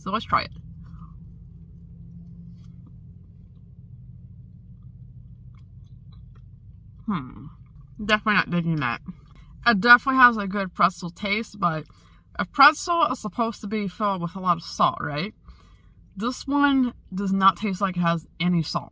So let's try it. Definitely not digging that. It definitely has a good pretzel taste, but a pretzel is supposed to be filled with a lot of salt, right? This one does not taste like it has any salt.